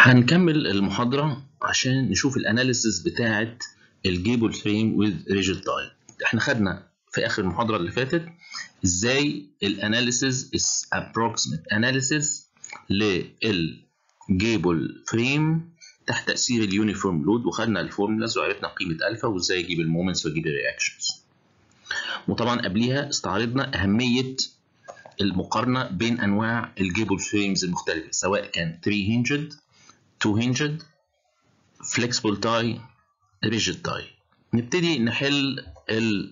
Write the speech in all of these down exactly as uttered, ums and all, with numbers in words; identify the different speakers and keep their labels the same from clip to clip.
Speaker 1: هنكمل المحاضرة عشان نشوف الاناليسيس بتاعة الجيبل فريم with rigid tie. احنا خدنا في اخر المحاضرة اللي فاتت ازاي الاناليسيس is approximate analysis للجيبل فريم تحت تأثير اليونيفورم لود، وخدنا الفورمولاز وعرفنا قيمة الفا وازاي اجيب المومنتس واجيب الرياكشنز. وطبعا قبليها استعرضنا اهمية المقارنة بين انواع الجيبل فريمز المختلفة، سواء كان three hinged two hinged flexible tie rigid tie. نبتدي نحل ال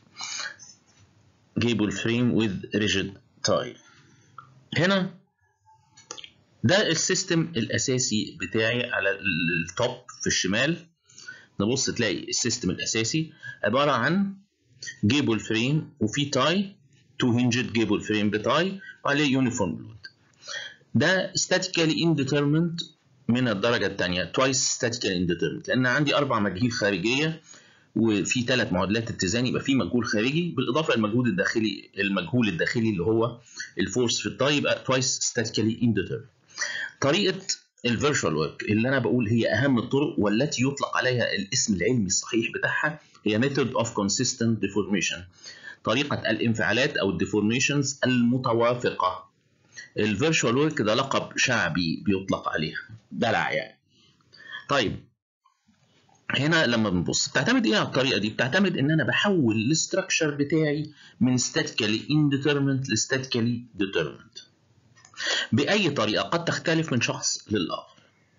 Speaker 1: جيبل فريم with rigid tie. هنا ده السيستم الاساسي بتاعي على التوب في الشمال. نبص تلاقي السيستم الاساسي عبارة عن جيبل فريم وفي تاي two hinged جيبل فريم بتاي وعليه يونيفورم لود. ده statically indeterminate من الدرجة الثانية twice statically indeterminate، لأن عندي أربع مجاهيل خارجية وفي ثلاث معادلات اتزان، يبقى في مجهول خارجي بالإضافة للمجهول الداخلي المجهول الداخلي اللي هو الفورس في التاي، يبقى twice statically indeterminate. طريقة الفيرشوال ورك اللي أنا بقول هي أهم الطرق والتي يطلق عليها الاسم العلمي الصحيح بتاعها هي method of consistent deformation، طريقة الانفعالات أو الديفورميشنز المتوافقة. الفيرشوال ورك ده لقب شعبي بيطلق عليه، دلع يعني. طيب هنا لما بنبص بتعتمد ايه على الطريقه دي؟ بتعتمد ان انا بحول الاستراكشر بتاعي من statically indeterminate ل statically determinate باي طريقه قد تختلف من شخص للاخر،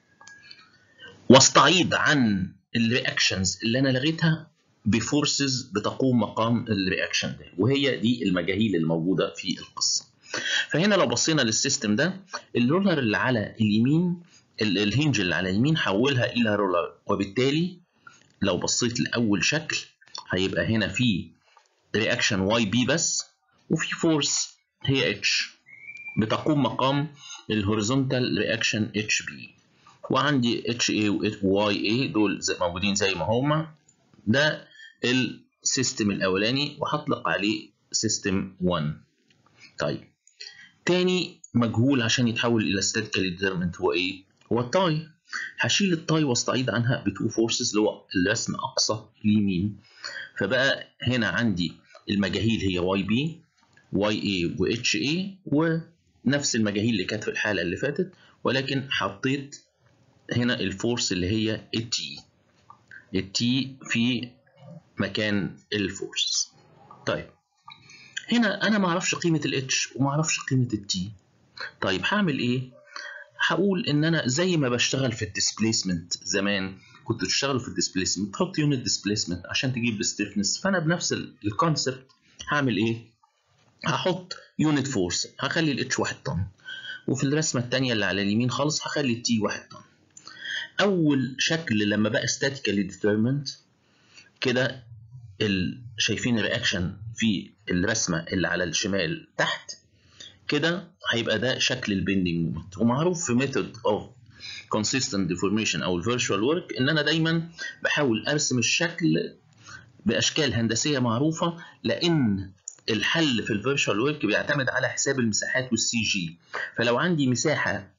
Speaker 1: واستعيض عن الرياكشنز اللي انا لغيتها بفورسز بتقوم مقام الرياكشن ده، وهي دي المجاهيل الموجوده في القصه. فهنا لو بصينا للسيستم ده، الرولر اللي على اليمين الهنج اللي على اليمين حولها الى رولر، وبالتالي لو بصيت لاول شكل هيبقى هنا في رياكشن واي بي بس، وفي فورس هي اتش بتقوم مقام الهوريزونتال رياكشن اتش بي، وعندي اتش اي وواي اي دول زي موجودين زي ما هما. ده السيستم الاولاني وهطلق عليه سيستم واحد. طيب تاني مجهول عشان يتحول الى statically determinate هو ايه؟ هو التاي. هشيل التاي واستعيض عنها بتو فورسز اللي هو الرسم اقصى اليمين، فبقى هنا عندي المجاهيل هي واي بي واي اي واتش اي، ونفس المجاهيل اللي كانت في الحاله اللي فاتت، ولكن حطيت هنا الفورس اللي هي التي التي في مكان الفورس. طيب هنا انا ما اعرفش قيمه الاتش وما اعرفش قيمه التي. طيب هعمل ايه؟ هقول ان انا زي ما بشتغل في الديسبيسمنت زمان، كنت تشتغل في الديسبيسمنت تحط يونت ديسبيسمنت عشان تجيب الستيفنس، فانا بنفس الكونسبت هعمل ايه؟ هحط يونت فورس، هخلي الاتش واحد طن، وفي الرسمه الثانيه اللي على اليمين خالص هخلي التي واحد طن. اول شكل لما بقى statically determined كده، شايفين الرياكشن في الرسمه اللي على الشمال تحت كده، هيبقى ده شكل البندنج مومنت. ومعروف في ميثود اوف consistent deformation او الفيرشوال ورك ان انا دايما بحاول ارسم الشكل باشكال هندسيه معروفه، لان الحل في الفيرشوال ورك بيعتمد على حساب المساحات والسي جي. فلو عندي مساحه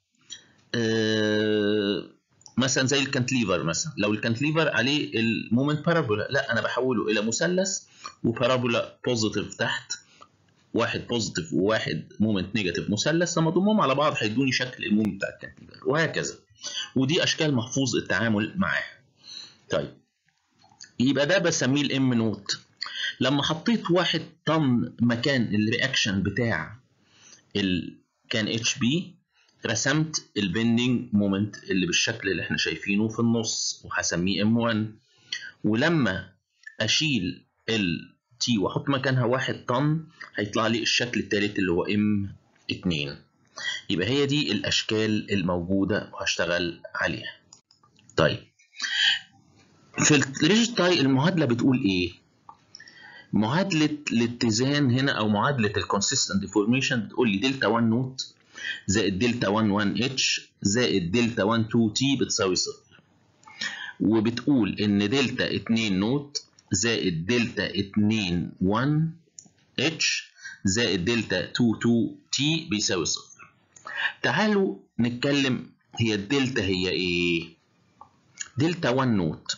Speaker 1: آه مثلا زي الكانتليفر، مثلا لو الكانتليفر عليه المومنت بارابولا، لا انا بحوله الى مثلث وبارابولا بوزيتيف تحت، واحد بوزيتيف وواحد مومنت نيجاتيف مثلث، لما اضمهم على بعض هيدوني شكل المومنت بتاع الكانتليفر، وهكذا. ودي اشكال محفوظ التعامل معاها. طيب يبقى ده بسميه الام نوت. لما حطيت واحد طن مكان الرياكشن بتاع ال كان اتش بي، رسمت البندنج مومنت اللي بالشكل اللي احنا شايفينه في النص، وهسميه ام واحد. ولما اشيل ال تي واحط مكانها واحد طن هيطلع لي الشكل الثالث اللي هو ام اتنين. يبقى هي دي الاشكال الموجوده وهشتغل عليها. طيب في الريجيد تاي المعادله بتقول ايه؟ معادله الاتزان هنا او معادله الكونسيستنت ديفورميشن بتقول لي دلتا واحد نوت زائد دلتا واحد واحد اتش زائد دلتا واحد اتنين تي بتساوي صفر، وبتقول ان دلتا اتنين نوت زائد دلتا اتنين واحد اتش زائد دلتا اتنين اتنين تي بيساوي صفر. تعالوا نتكلم هي الدلتا هي ايه؟ دلتا واحد نوت.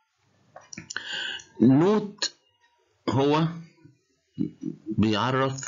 Speaker 1: نوت هو بيعرف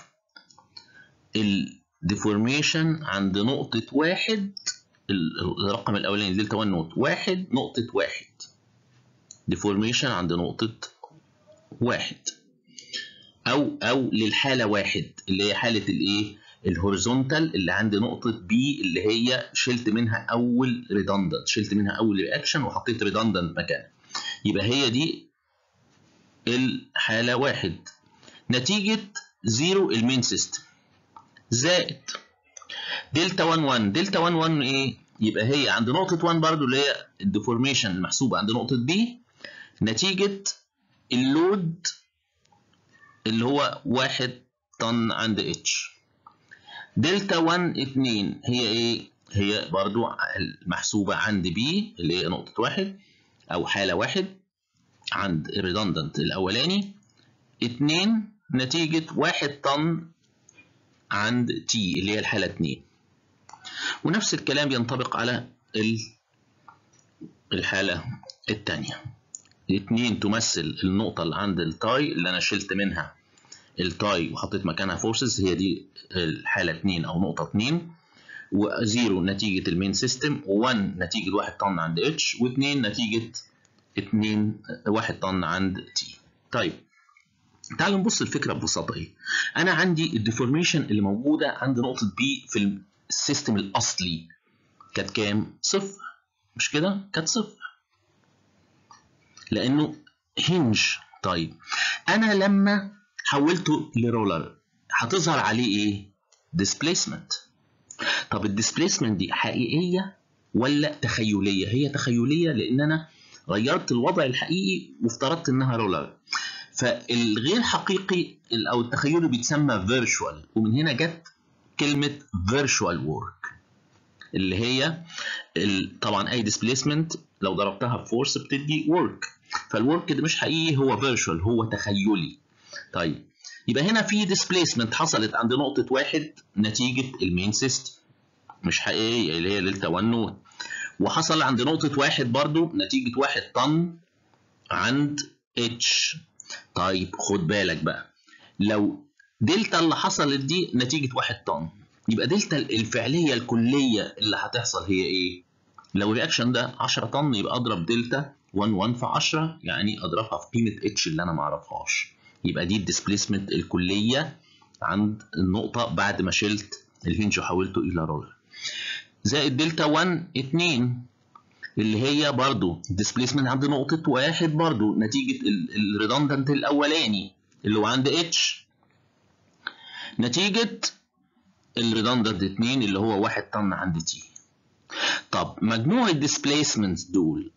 Speaker 1: الديفورميشن عند نقطة واحد، الرقم الأولاني دلتا واحد نوت، واحد نقطة واحد. ديفورميشن عند نقطة واحد، أو أو للحالة واحد اللي هي حالة الإيه؟ الهوريزونتال اللي عند نقطة بي اللي هي شلت منها أول ريدندنت، شلت منها أول رياكشن وحطيت ريدندنت مكانها. يبقى هي دي الحالة واحد نتيجة زيرو المين سيستم، زائد دلتا واحد واحد. دلتا واحد واحد ايه؟ يبقى هي عند نقطة واحد برضو اللي هي الديفورميشن المحسوبة عند نقطة بي نتيجة اللود اللي هو واحد طن عند اتش. دلتا واحد اتنين هي ايه؟ هي برضو المحسوبة عند بي اللي هي نقطة واحد أو حالة واحد عند الريدندنت الأولاني، اتنين نتيجة واحد طن عند تي اللي هي الحالة اتنين. ونفس الكلام ينطبق على الحالة الثانية. اتنين تمثل النقطة اللي عند التاي اللي أنا شلت منها التاي وحطيت مكانها فورسز، هي دي الحالة اتنين أو نقطة اتنين، وزيرو نتيجة المين سيستم، وواحد نتيجة واحد طن عند اتش، واتنين نتيجة اتنين واحد طن عند تي. طيب تعالوا نبص الفكرة ببساطة ايه. أنا عندي الديفورميشن اللي موجودة عند نقطة بي في السيستم الأصلي كانت كام؟ صفر، مش كده؟ كانت صفر لأنه هنج. طيب أنا لما حولته لرولر هتظهر عليه ايه؟ ديسبليسمنت. طب الديسبليسمنت دي حقيقية ولا تخيلية؟ هي تخيلية لأن أنا غيرت الوضع الحقيقي وافترضت إنها رولر. فالغير حقيقي أو التخيلي بيتسمى فيرشوال، ومن هنا جت كلمة فيرشوال وورك اللي هي طبعا أي ديسبليسمنت لو ضربتها بفورس بتدي ورك، فالورك ده مش حقيقي، هو فيرشوال، هو تخيلي. طيب يبقى هنا في ديسبليسمنت حصلت عند نقطة واحد نتيجة المين سيستم مش حقيقية اللي هي دلتا واحد نوت، وحصل عند نقطة واحد برضو نتيجة واحد طن عند اتش. طيب خد بالك بقى، لو دلتا اللي حصلت دي نتيجة واحد طن يبقى دلتا الفعلية الكلية اللي هتحصل هي ايه؟ لو الرياكشن ده عشرة طن يبقى اضرب دلتا واحد واحد في عشرة، يعني اضربها في قيمة اتش اللي انا معرفهاش، يبقى دي الديسبليسمنت الكلية عند النقطة بعد ما شلت الهنج وحولته الى رولر، زائد دلتا واحد اتنين اللي هي برضو ديسبليسمنت عند نقطة واحد برضو نتيجة الريدندنت الأولاني اللي هو عند اتش، نتيجة الريدندنت اتنين اللي هو واحد طن عند تي. طب مجموع الديسبليسمنتس دول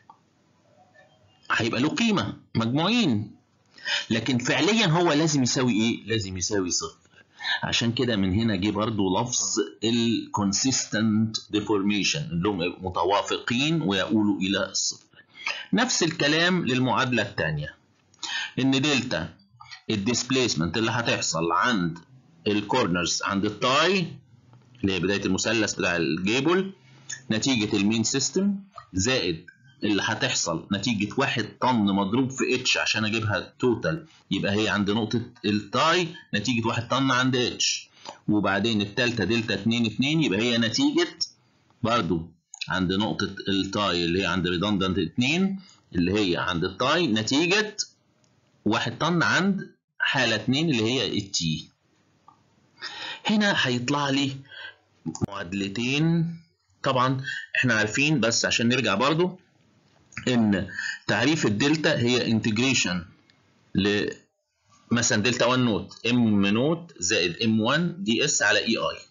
Speaker 1: هيبقى له قيمة مجموعين، لكن فعليا هو لازم يساوي ايه؟ لازم يساوي صفر. عشان كده من هنا جه برضو لفظ الكونسيستنت ديفورميشن اللي هم متوافقين ويقولوا الى الصفر. نفس الكلام للمعادله الثانيه، ان دلتا الديسبليسمنت اللي هتحصل عند الكورنرز عند التاي اللي هي بدايه المثلث بتاع الجيبل نتيجه المين سيستم، زائد اللي هتحصل نتيجة واحد طن مضروب في اتش عشان اجيبها توتال، يبقى هي عند نقطة التاي نتيجة واحد طن عند اتش، وبعدين التالتة دلتا اتنين اتنين يبقى هي نتيجة برضو عند نقطة التاي اللي هي عند ريدندنت اتنين اللي هي عند التاي نتيجة واحد طن عند حالة اتنين اللي هي التي. هنا هيطلع لي معادلتين. طبعا احنا عارفين بس عشان نرجع برضو ان تعريف الدلتا هي انتجريشن ل مثلا دلتا واحد نوت ام نوت زائد ام واحد دي اس على اي اي.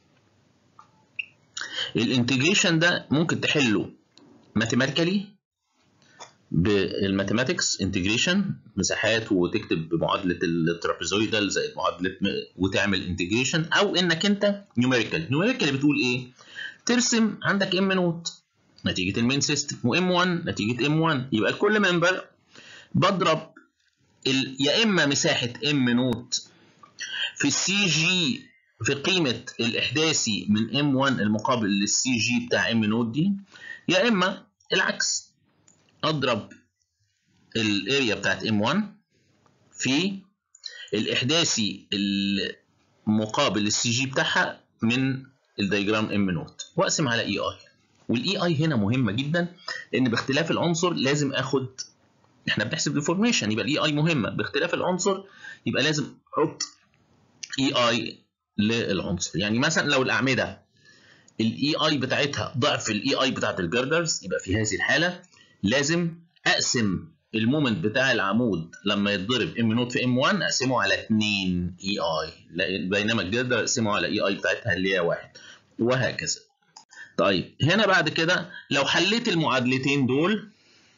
Speaker 1: الانتجريشن ده ممكن تحله ماثيماتيكالي بالماثيماتكس انتجريشن مساحات وتكتب بمعادله الترابيزويدال زائد معادله وتعمل انتجريشن، او انك انت نيوميريكال. نيوميريكال بتقول ايه؟ ترسم عندك ام نوت نتيجة المين سيستم وام واحد نتيجة ام واحد، يبقى لكل ممبر بضرب ال... يا اما مساحة ام نوت في السي جي في قيمة الإحداثي من إم واحد المقابل للسي جي بتاع إم نود دي، يا إما العكس، أضرب الاريا بتاعت إم واحد في الإحداثي المقابل للسي جي بتاعها من الدياجرام إم نود وأقسم على إي آي. والإي آي هنا مهمة جدا، لأن باختلاف العنصر لازم آخد، إحنا بنحسب ديفورميشن يبقى الإي آي مهمة، باختلاف العنصر يبقى لازم أحط إي آي للعنصر. يعني مثلا لو الأعمدة الاي اي بتاعتها ضعف الاي اي بتاعت الجردرز، يبقى في هذه الحاله لازم اقسم المومنت بتاع العمود لما يتضرب ام نوت في ام واحد اقسمه على اتنين اي اي، بينما الجردر اقسمه على اي اي بتاعتها اللي هي واحد، وهكذا. طيب هنا بعد كده لو حليت المعادلتين دول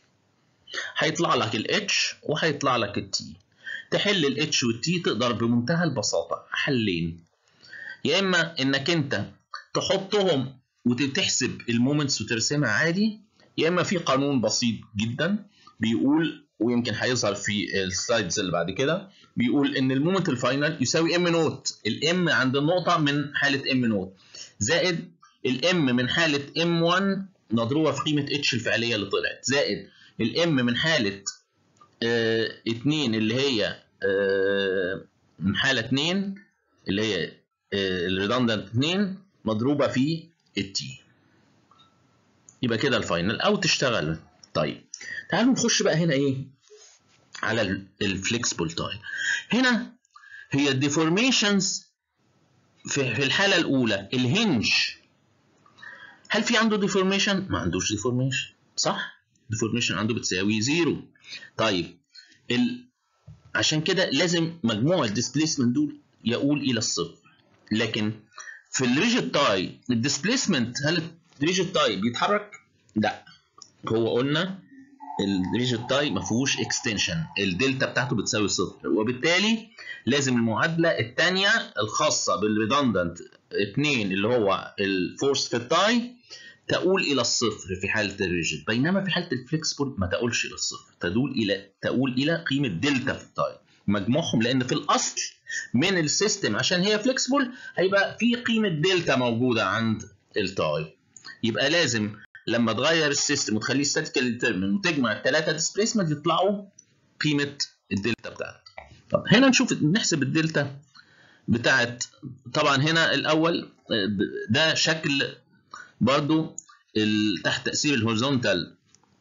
Speaker 1: هيطلع لك الاتش وهيطلع لك التي. تحل الاتش والتي تقدر بمنتهى البساطه حلين، يا اما انك انت تحطهم وتحسب المومنتس وترسمها عادي، يا اما في قانون بسيط جدا بيقول، ويمكن هيظهر في السلايدز اللي بعد كده، بيقول ان المومنت الفاينل يساوي ام نوت، الام عند النقطه من حاله ام نوت زائد الام من حاله ام واحد مضروبه في قيمه اتش الفعليه اللي طلعت، زائد الام من حاله اه اتنين اللي هي اه من حاله اتنين اللي هي اه الريدندنت اتنين مضروبه في التي. يبقى كده الفاينل او تشتغل. طيب تعالوا نخش بقى هنا ايه على الفليكسبل تاي. هنا هي الديفورميشنز في في الحاله الاولى الهنج، هل في عنده ديفورميشن؟ ما عندوش ديفورميشن، صح؟ ديفورميشن عنده بتساوي زيرو. طيب ال... عشان كده لازم مجموع الديسبيسمنت دول يؤول الى الصفر. لكن في الريجيد تاي الديسبيسمنت، هل الريجيد تاي بيتحرك؟ لا، هو قلنا الريجيد تاي ما فيهوش اكستنشن، الدلتا بتاعته بتساوي صفر، وبالتالي لازم المعادله الثانيه الخاصه بالريدندنت اتنين اللي هو الفورس في التاي تؤول الى الصفر في حاله الريجيد، بينما في حاله الفليكسبل ما تؤولش الى الصفر، تدول الى تؤول الى قيمه دلتا في التاي مجموعهم، لان في الاصل من السيستم عشان هي فليكسبل هيبقى في قيمه دلتا موجوده عند التاي. يبقى لازم لما تغير السيستم وتخليه ستاتيكال ديترمين وتجمع الثلاثه ديسبيسمنت يطلعوا قيمه الدلتا بتاعتك. طب هنا نشوف نحسب الدلتا بتاعت، طبعا هنا الاول ده شكل برضو تحت تاثير الهوريزونتال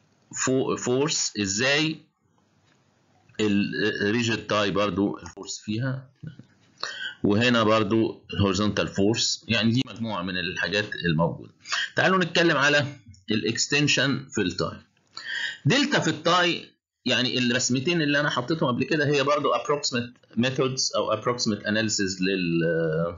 Speaker 1: فورس، ازاي الريجيد تاي برضو الفورس فيها، وهنا برضو الهوريزونتال فورس، يعني دي مجموعه من الحاجات الموجوده. تعالوا نتكلم على الاكستنشن في التاي. دلتا في التاي يعني الرسمتين اللي انا حطيتهم قبل كده هي برضو approximate methods او approximate analysis لل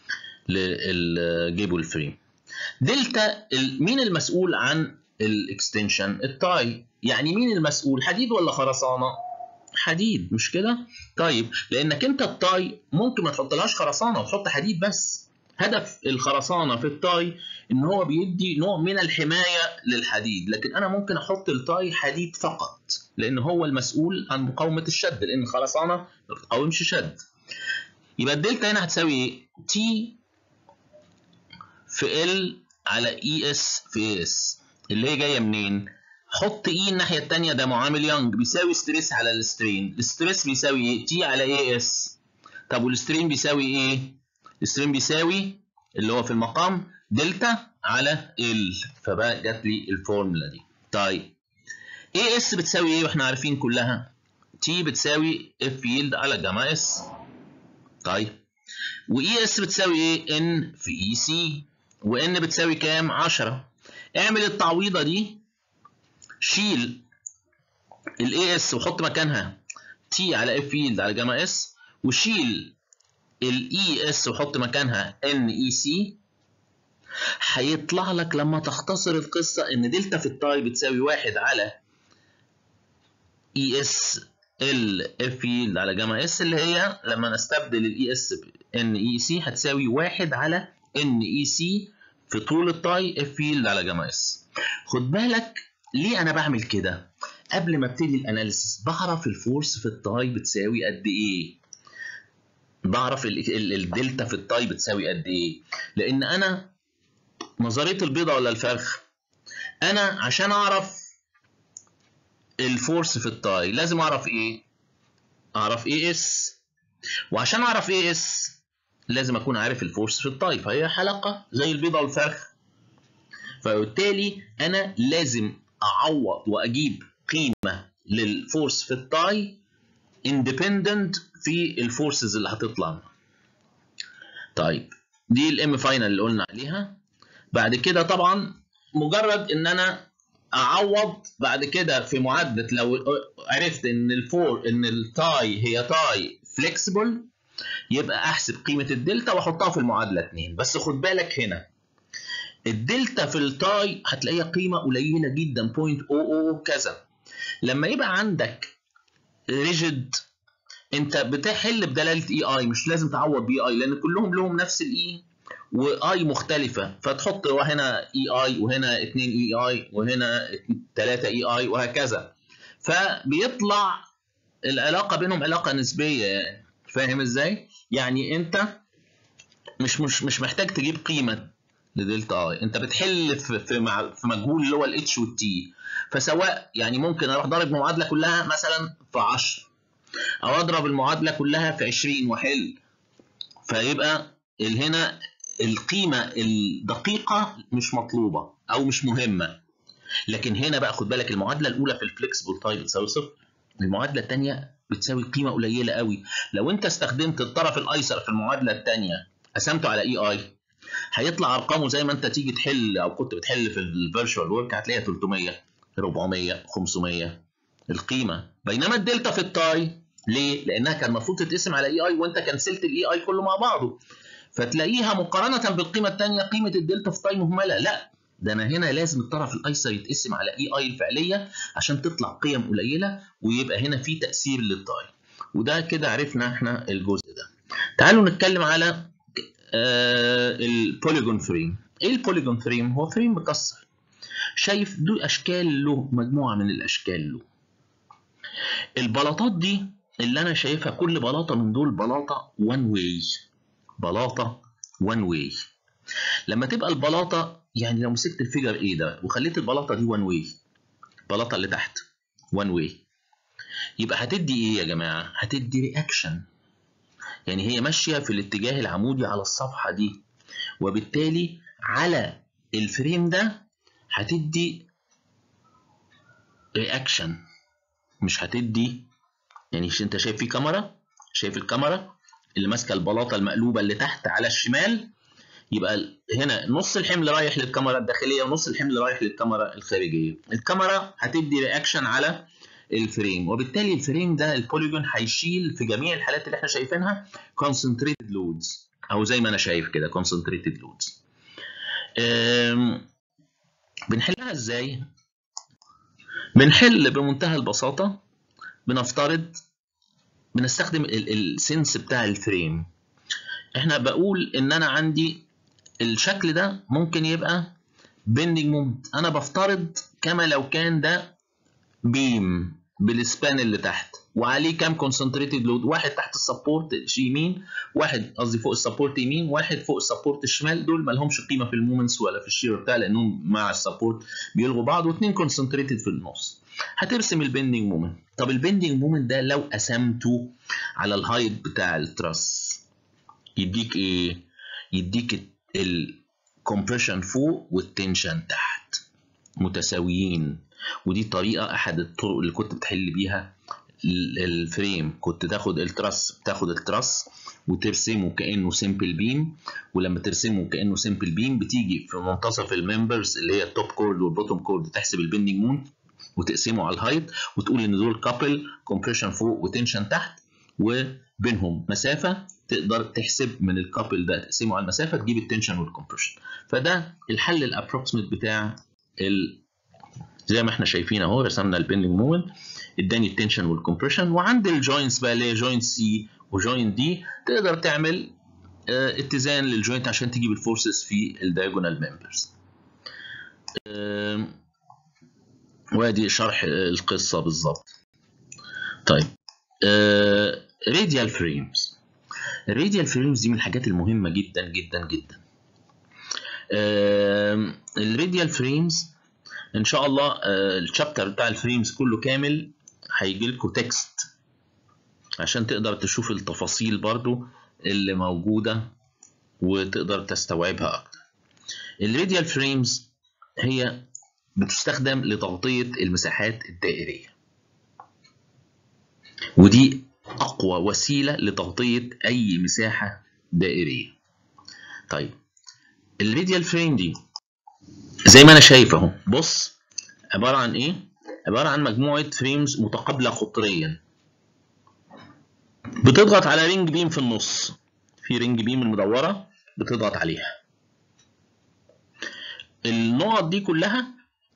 Speaker 1: للجيبل فريم. دلتا مين المسؤول عن الاكستنشن؟ التاي. يعني مين المسؤول، حديد ولا خرسانه؟ حديد، مش كده؟ طيب لانك انت التاي ممكن ما تحطلهاش خرسانه وتحط حديد بس. هدف الخرسانه في التاي ان هو بيدي نوع من الحمايه للحديد، لكن انا ممكن احط التاي حديد فقط لان هو المسؤول عن مقاومه الشد، لان الخرسانه ما بتقاومش شد. يبقى الدلتا هنا هتساوي ايه؟ تي في ال على اي اس في اس اللي هي جايه منين؟ حط اي الناحيه الثانيه، ده معامل يانج بيساوي ستريس على السترين، الستريس بيساوي ايه؟ تي على اي اس. طب والسترين بيساوي ايه؟ السترين بيساوي اللي هو في المقام دلتا على ال، فبقى جات لي الفورمولا دي. طيب اي اس بتساوي ايه واحنا عارفين كلها؟ تي بتساوي اف يلد على جاما اس. طيب واي اس بتساوي ايه؟ ان في اي سي، وان بتساوي كام؟ عشرة. اعمل التعويضه دي، شيل الاي اس وحط مكانها تي على اف يلد على جاما اس، وشيل الاي اس وحط مكانها ان اي سي، هيطلع لك لما تختصر القصه ان دلتا في التاي بتساوي واحد على اي اس ال اف يلد على جاما اس، اللي هي لما نستبدل الاي اس بان اي سي هتساوي واحد على ان اي سي في طول التاي اف يلد على جاما اس. خد بالك ليه انا بعمل كده؟ قبل ما ابتدي الاناليسيس بعرف الفورس في التاي بتساوي قد ايه. بعرف الدلتا في التاي بتساوي قد ايه؟ لان انا نظريه البيضه ولا الفرخ، انا عشان اعرف الفورس في التاي لازم اعرف ايه؟ اعرف اي اس، وعشان اعرف اي اس لازم اكون عارف الفورس في التاي، فهي حلقه زي البيضه والفرخ. فبالتالي انا لازم اعوض واجيب قيمه للفورس في التاي اندبندنت في الفورسز اللي هتطلع. طيب دي الام فاينل اللي قلنا عليها. بعد كده طبعا مجرد ان انا اعوض بعد كده في معادله، لو عرفت ان الفور ان التاي هي تاي فليكسبل يبقى احسب قيمه الدلتا واحطها في المعادله اتنين. بس خد بالك هنا الدلتا في التاي هتلاقيها قيمه قليله جدا صفر فاصلة صفر صفر كذا. لما يبقى عندك ريجيد انت بتحل بدلاله اي اي، مش لازم تعوض بي اي لان كلهم لهم نفس الاي واي مختلفه، فتحط هنا اي اي وهنا اتنين اي اي وهنا تلاتة اي اي وهكذا، فبيطلع العلاقه بينهم علاقه نسبيه يعني. فاهم ازاي؟ يعني انت مش مش مش محتاج تجيب قيمه لدلتا اي، انت بتحل في في في مجهول اللي هو الاتش والتي، فسواء يعني ممكن اروح ضارب المعادله كلها مثلا في عشرة او اضرب المعادله كلها في عشرين واحل، فيبقى هنا القيمه الدقيقه مش مطلوبه او مش مهمه. لكن هنا بقى خد بالك المعادله الاولى في الفليكسبل تاي بتساوي صفر، المعادله الثانيه بتساوي قيمه قليله قوي. لو انت استخدمت الطرف الايسر في المعادله الثانيه قسمته على اي اي هيطلع ارقامه زي ما انت تيجي تحل او كنت بتحل في الفيرتشوال ورك هتلاقيها تلتمية اربعمية خمسمية القيمه. بينما الدلتا في التاي ليه؟ لانها كان المفروض تتقسم على اي اي وانت كنسلت الاي اي كله مع بعضه، فتلاقيها مقارنه بالقيمه الثانيه قيمه الدلتا في تاي مهمله. لا، ده انا هنا لازم الطرف الايسر يتقسم على اي اي الفعليه عشان تطلع قيم قليله ويبقى هنا في تاثير للتاي. وده كده عرفنا احنا الجزء ده. تعالوا نتكلم على آه البوليجون فريم. ايه البوليجون فريم؟ هو فريم مكسر. شايف دول اشكال له، مجموعه من الاشكال له. البلاطات دي اللي انا شايفها كل بلاطه من دول بلاطه وان واي، بلاطه وان واي. لما تبقى البلاطه يعني لو مسكت الفيجر ايه ده وخليت البلاطه دي وان واي، البلاطه اللي تحت وان واي، يبقى هتدي ايه يا جماعه؟ هتدي رياكشن، يعني هي ماشيه في الاتجاه العمودي على الصفحه دي، وبالتالي على الفريم ده هتدي رياكشن، مش هتدي يعني. انت شايف في كاميرا، شايف الكاميرا اللي ماسكه البلاطه المقلوبه اللي تحت على الشمال، يبقى هنا نص الحمل رايح للكاميرا الداخليه ونص الحمل رايح للكاميرا الخارجيه. الكاميرا هتدي رياكشن على الفريم، وبالتالي الفريم ده البوليجون هيشيل في جميع الحالات اللي احنا شايفينها concentrated loads، او زي ما انا شايف كده concentrated loads. بنحلها ازاي؟ بنحل بمنتهى البساطه. بنفترض بنستخدم السنس بتاع الفريم. احنا بقول ان انا عندي الشكل ده ممكن يبقى بيندنج مومنت، انا بفترض كما لو كان ده بيم بالسبان اللي تحت وعليه كام كونسنتريتد لود، واحد تحت السبورت يمين، واحد قصدي فوق السبورت يمين، واحد فوق السبورت الشمال. دول ما لهمش قيمه في المومنتس ولا في الشير بتاع لانهم مع السبورت بيلغوا بعض، واثنين كونسنتريتد في النص. هترسم البيندنج مومنت. طب البيندنج مومنت ده لو قسمته على الهايت بتاع التراس يديك ايه؟ يديك الكومبريشن فوق والتنشن تحت متساويين. ودي طريقه احد الطرق اللي كنت بتحل بيها الفريم. كنت تاخد التراس، بتاخد التراس وترسمه كانه سمبل بيم، ولما ترسمه كانه سمبل بيم بتيجي في منتصف الممبرز اللي هي التوب كورد والبوتوم كورد تحسب البندنج مون وتقسمه على الهايت وتقول ان دول كابل كومبريشن فوق وتنشن تحت وبينهم مسافه، تقدر تحسب من الكابل ده تقسمه على المسافه تجيب التنشن والكمبريشن. فده الحل الابروكسيميت بتاع ال زي ما احنا شايفين اهو. رسمنا البندنج مومنت اداني التنشن والكمبريشن، وعند الجوينتس بقى اللي هي جوينت سي وجوينت دي تقدر تعمل اه اتزان للجوينت عشان تجيب الفورسز في الدايجونال ممبرز. اه وادي شرح القصه بالظبط. طيب راديال فريمز. الراديال فريمز دي من الحاجات المهمه جدا جدا جدا. آه الراديال فريمز ان شاء الله آه الشابتر بتاع الفريمز كله كامل هيجي لكم تكست عشان تقدر تشوف التفاصيل برضو اللي موجوده وتقدر تستوعبها اكتر. الراديال فريمز هي بتستخدم لتغطيه المساحات الدائريه، ودي اقوى وسيله لتغطيه اي مساحه دائريه. طيب الراديال فريم دي زي ما انا شايف اهو، بص عباره عن ايه؟ عباره عن مجموعه فريمز متقابله قطريا بتضغط على رينج بيم في النص، في رينج بيم المدوره بتضغط عليها. النقط دي كلها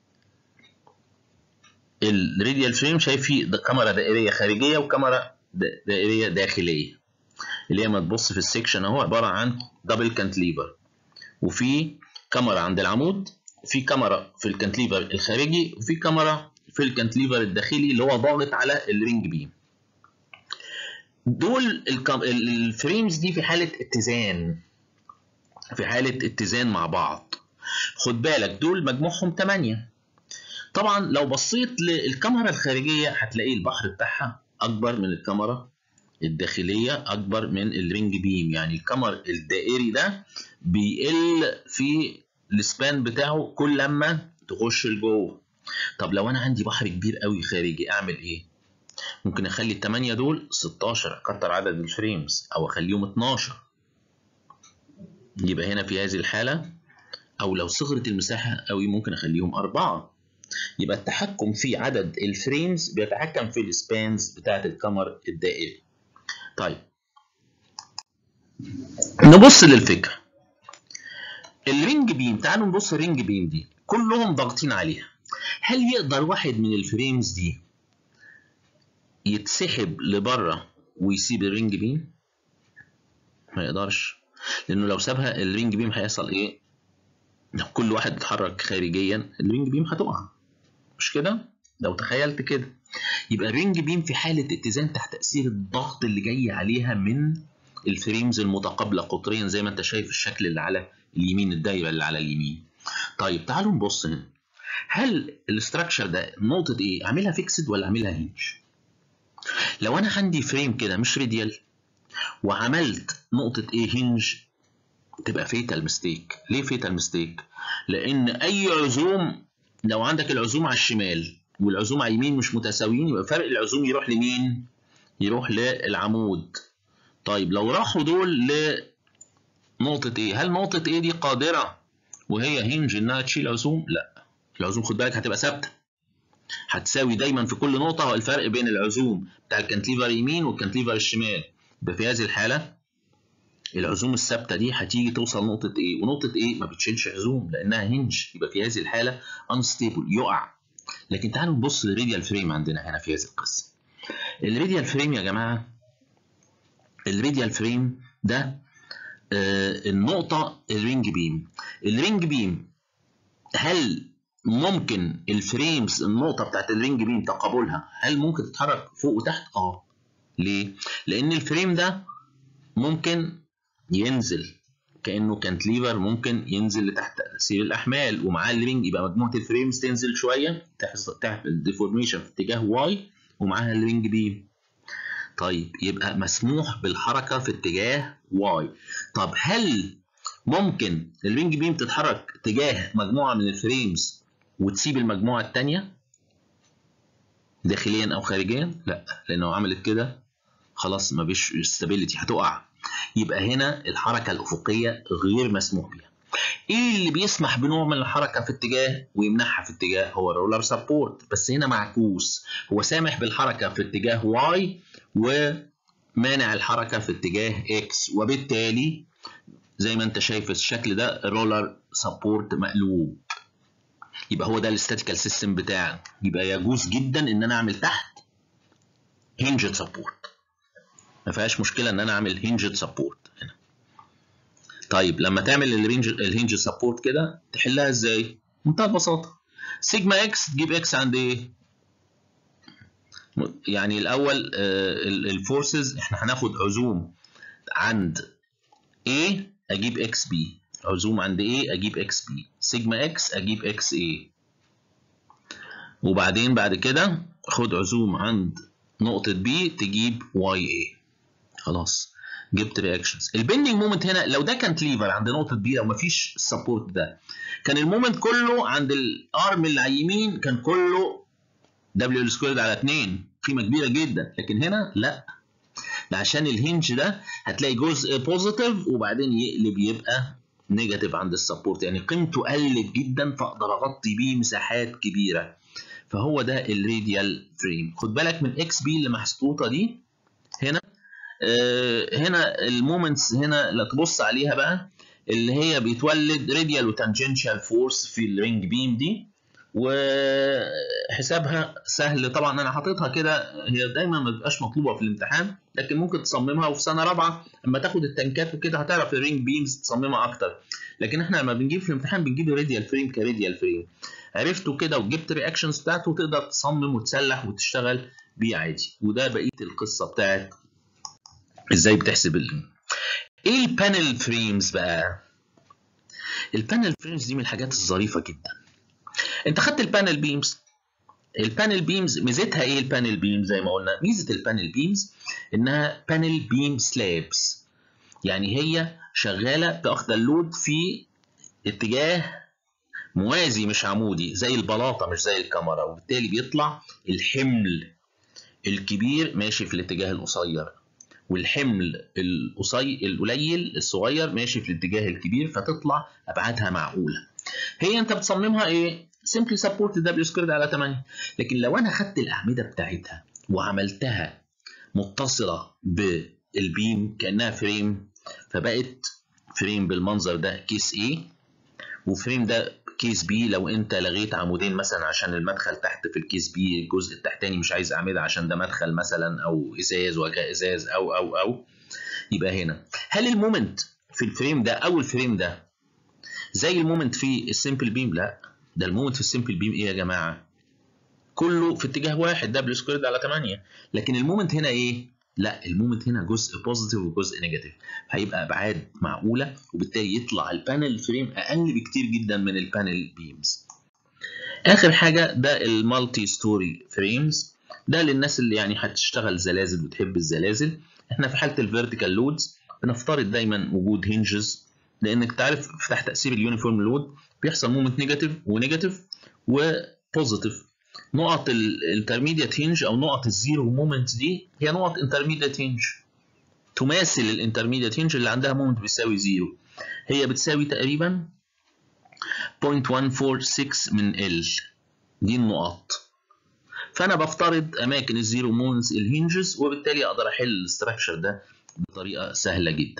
Speaker 1: الراديال فريم شايف فيه كاميرا دائريه خارجيه وكاميرا دائريه داخليه، اللي هي ما تبص في السكشن اهو عباره عن دبل كانتليفر، وفي كاميرا عند العمود، في كاميرا في الكانتليفر الخارجي، وفي كاميرا في الكانتليفر الداخلي اللي هو ضاغط على الرينج بيم. دول الفريمز دي في حاله اتزان، في حاله اتزان مع بعض. خد بالك دول مجموعهم ثمانية. طبعا لو بصيت للكاميرا الخارجيه هتلاقي البحر بتاعها اكبر من الكاميرا الداخليه، اكبر من الرينج بيم، يعني الكاميرا الدائري ده بيقل في السبان بتاعه كل لما تخش لجوه. طب لو انا عندي بحر كبير قوي خارجي اعمل ايه؟ ممكن اخلي الثمانية دول ستاشر، اكتر عدد الفريمز، او اخليهم اتناشر. يبقى هنا في هذه الحاله، او لو صغرت المساحه قوي ممكن اخليهم اربعة. يبقى التحكم في عدد الفريمز بيتحكم في السبانز بتاعت الكاميرا الدائري. طيب نبص للفكره. الرينج بيم، تعالوا نبص الرينج بيم دي كلهم ضاغطين عليها. هل يقدر واحد من الفريمز دي يتسحب لبره ويسيب الرينج بيم؟ ما يقدرش، لانه لو سابها الرينج بيم هيحصل ايه؟ لو كل واحد اتحرك خارجيا الرينج بيم هتقع، مش كده؟ لو تخيلت كده يبقى الرينج بيم في حاله اتزان تحت تاثير الضغط اللي جاي عليها من الفريمز المتقابله قطريا، زي ما انت شايف الشكل اللي على اليمين، الدايره اللي على اليمين. طيب تعالوا نبص هنا، هل الاستراكشر ده نقطه ايه؟ اعملها فيكسد ولا اعملها هينج؟ لو انا عندي فريم كده مش راديال وعملت نقطه ايه هينج تبقى فيتال ميستيك. ليه فيتال ميستيك؟ لان اي عزوم، لو عندك العزوم على الشمال والعزوم على اليمين مش متساويين، يبقى فرق العزوم يروح لمين؟ يروح للعمود. طيب لو راحوا دول لنقطة ايه، هل نقطة ايه دي قادرة وهي هينج انها تشيل عزوم؟ لا، العزوم خد بالك هتبقى ثابتة، هتساوي دايما في كل نقطة. هو الفرق بين العزوم بتاع الكانتليفر اليمين والكانتليفر الشمال. يبقى في هذه الحالة العزوم الثابتة دي هتيجي توصل نقطة ايه، ونقطة ايه ما بتشيلش عزوم لانها هينج، يبقى في هذه الحالة انستيبل، يقع. لكن تعالوا نبص للراديال فريم عندنا هنا في هذه القصة. الراديال فريم يا جماعة، الراديال فريم ده آه النقطة الرينج بيم. الرينج بيم هل ممكن الفريمز النقطة بتاعت الرينج بيم تقابلها هل ممكن تتحرك فوق وتحت؟ اه. ليه؟ لأن الفريم ده ممكن ينزل كأنه كانتليفر، ممكن ينزل لتحت تأثير الأحمال، ومعاه الرينج يبقى مجموعة الفريمز تنزل شوية تحصل تعمل ديفورميشن في اتجاه واي ومعاها الرينج بيم. طيب يبقى مسموح بالحركة في اتجاه واي. طب هل ممكن الرينج بيم تتحرك اتجاه مجموعة من الفريمز وتسيب المجموعة التانية داخليا أو خارجيا؟ لا، لأنه عملت كده خلاص مفيش استابيليتي، هتقع. يبقى هنا الحركة الأفقية غير مسموح بها. ايه اللي بيسمح بنوع من الحركه في اتجاه ويمنعها في اتجاه؟ هو الرولر سبورت، بس هنا معكوس، هو سامح بالحركه في اتجاه واي ومانع الحركه في اتجاه اكس، وبالتالي زي ما انت شايف الشكل ده الرولر سبورت مقلوب. يبقى هو ده الاستاتيكال سيستم بتاعنا. يبقى يجوز جدا ان انا اعمل تحت هنجد سبورت، ما فيهاش مشكله ان انا اعمل هنجد سبورت هنا. طيب لما تعمل الرينج الهنج سبورت كده تحلها ازاي؟ بمنتهى البساطه، سيجما اكس تجيب اكس عند ايه؟ يعني الاول الفورسز احنا هناخد عزوم عند A اجيب اكس بي، عزوم عند A اجيب اكس بي، سيجما اكس اجيب اكس A، وبعدين بعد كده خد عزوم عند نقطة B تجيب واي A. خلاص جبت رياكشنز. البندنج مومنت هنا لو ده كانت ليفر عند نقطة B، لو مفيش السبورت ده كان المومنت كله عند الارم اللي على اليمين كان كله دبليو سكويرد على اتنين، قيمة كبيرة جدا. لكن هنا لا، ده عشان الهنج ده هتلاقي جزء بوزيتيف وبعدين يقلب يبقى نيجاتيف عند السبورت، يعني قيمته قلت جدا فاقدر اغطي بيه مساحات كبيره. فهو ده الراديال فريم. خد بالك من اكس بي اللي محطوطه دي هنا. آه هنا المومنتس هنا لا تبص عليها بقى، اللي هي بيتولد راديال وتانجنشال فورس في الرينج بيم دي، وحسابها سهل طبعا. انا حاططها كده، هي دايما ما بتبقاش مطلوبه في الامتحان لكن ممكن تصممها، وفي سنه رابعه اما تاخد التنكات وكده هتعرف الرينج بيمز تصممها اكتر. لكن احنا لما بنجيب في الامتحان بنجيب الراديال فريم كراديال فريم، عرفته كده وجبت رياكشنز بتاعته تقدر تصمم وتسلح وتشتغل بيه عادي. وده بقيه القصه بتاعت ازاي بتحسب ال ايه البانل فريمز بقى. البانل فريمز دي من الحاجات الظريفه جدا. انت خدت البانل بيمز. البانل بيمز ميزتها ايه؟ البانل بيم زي ما قلنا، ميزه البانل بيمز انها بانل بيم سلابس، يعني هي شغاله تاخد اللود في اتجاه موازي مش عمودي زي البلاطه مش زي الكاميرا، وبالتالي بيطلع الحمل الكبير ماشي في الاتجاه القصير والحمل القصير القليل الصغير ماشي في الاتجاه الكبير، فتطلع ابعادها معقوله. هي انت بتصممها ايه؟ simply support W squared على تمانية. لكن لو انا خدت الاعمده بتاعتها وعملتها متصله بالبيم كانها فريم، فبقت فريم بالمنظر ده كيس A، وفريم ده كيس B. لو انت لغيت عمودين مثلا عشان المدخل تحت في الكيس B، الجزء التحتاني مش عايز اعمده عشان ده مدخل مثلا او ازاز وجه ازاز او او او يبقى هنا هل المومنت في الفريم ده او الفريم ده زي المومنت في السمبل بيم؟ لا، ده المومنت في السمبل بيم ايه يا جماعه؟ كله في اتجاه واحد دبليو سكويرد على تمانية. لكن المومنت هنا ايه؟ لا، المومنت هنا جزء بوزيتيف وجزء نيجاتيف، هيبقى ابعاد معقوله وبالتالي يطلع البانل فريم اقل بكتير جدا من البانل بيمز. اخر حاجه ده المالتي ستوري فريمز، ده للناس اللي يعني هتشتغل زلازل وتحب الزلازل. احنا في حاله الفيرتيكال لودز بنفترض دايما وجود هنجز، لانك تعرف تحت تاثير اليونيفورم لود بيحصل مومنت نيجاتيف ونيجاتيف وبوزيتيف. نقط الانترميديت هنج او نقط الزيرو مومنت دي هي نقط انترميديت هنج، تماثل الانترميديت هنج اللي عندها مومنت بيساوي زيرو. هي بتساوي تقريبا صفر فاصلة واحد أربعة ستة من ال، دي النقط. فانا بفترض اماكن الزيرو مومنتس الهنجز، وبالتالي اقدر احل الاستراكشر ده بطريقه سهله جدا.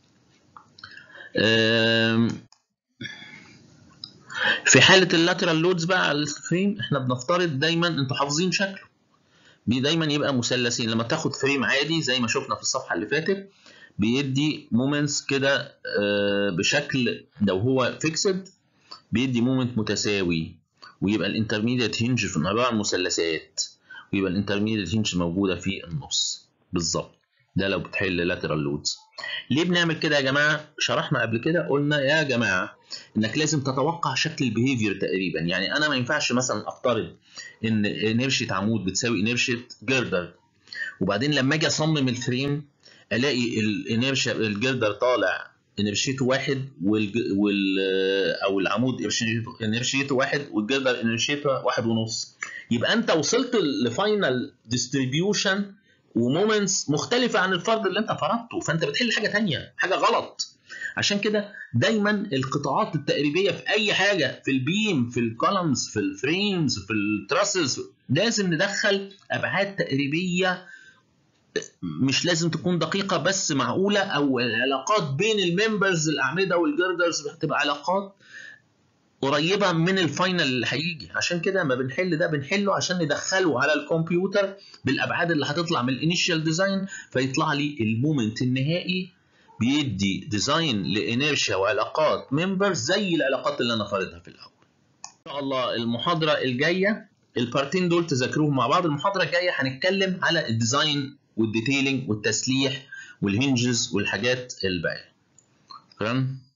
Speaker 1: في حاله اللاترال لودز بقى على الفريم احنا بنفترض دايما، انتوا حافظين شكله دايما يبقى مثلثين. لما تاخد فريم عادي زي ما شفنا في الصفحه اللي فاتت بيدي مومنتس كده بشكل، لو هو فيكسد بيدي مومنت متساوي، ويبقى الانترميديت هنج في عباره عن مثلثات، ويبقى الانترميديت هنج موجوده في النص بالظبط. ده لو بتحل لاترال لودز. ليه بنعمل كده يا جماعه؟ شرحنا قبل كده قلنا يا جماعه انك لازم تتوقع شكل البيهيفير تقريبا. يعني انا ما ينفعش مثلا افترض ان انرشية عمود بتساوي انرشية جردر، وبعدين لما اجي اصمم الفريم الاقي الانرشيا الجردر طالع انرشيته واحد وال... وال او العمود انرشيته واحد والجردر انرشيته واحد ونص. يبقى انت وصلت لفاينل ديستريبيوشن ومومنتس مختلفه عن الفرض اللي انت فرضته، فانت بتحل حاجه ثانيه، حاجه غلط. عشان كده دايما القطاعات التقريبيه في اي حاجه، في البيم، في الكولمز، في الفريمز، في التراسز، لازم ندخل ابعاد تقريبيه، مش لازم تكون دقيقه بس معقوله، او العلاقات بين الممبرز الاعمده والجردرز هتبقى علاقات قريبه من الفاينل اللي هيجي. عشان كده ما بنحل ده بنحله عشان ندخله على الكمبيوتر بالابعاد اللي هتطلع من الانيشال ديزاين، فيطلع لي المومنت النهائي بيدي ديزاين لانيرشيا وعلاقات ممبرز زي العلاقات اللي انا فارضها في الاول. ان شاء الله المحاضره الجايه البارتين دول تذاكروهم مع بعض. المحاضره الجايه هنتكلم على الديزاين والديتيلنج والتسليح والهنجز والحاجات الباقيه. تمام.